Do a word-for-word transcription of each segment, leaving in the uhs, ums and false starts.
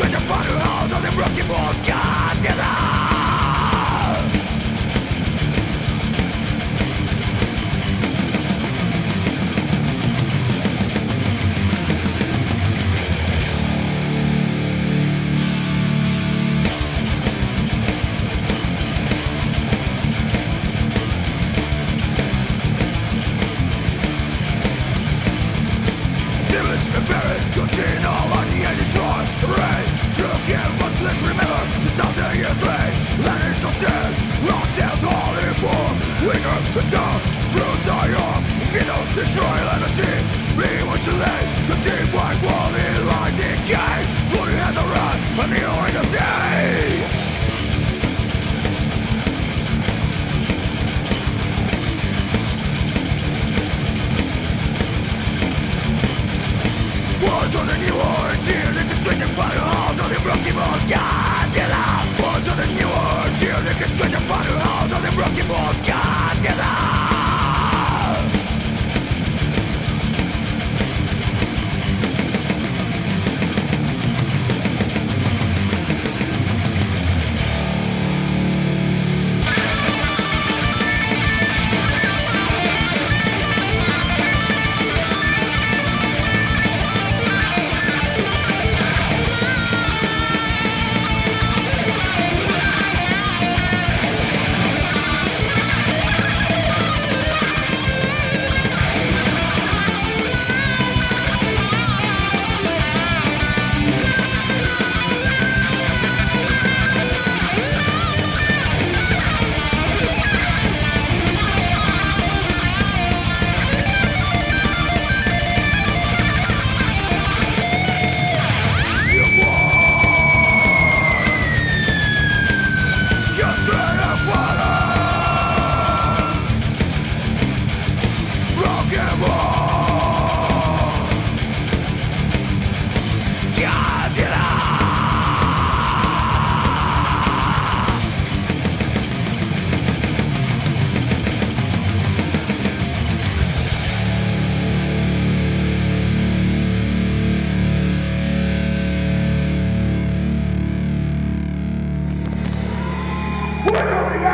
straight to find her out on the broken walls. Godzilla. Let's go through Zion. If you don't destroy, let us see. Be what you lay. The deep white wall in light decay. Floating as a run, a needle in the sea. Words on the new origin. They can straight to find a halt on the broken walls. Godzilla. Words on the new origin. They can straight to find a halt on the broken walls. Godzilla.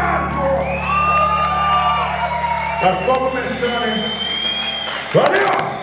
Tá só começando, hein? Valeu!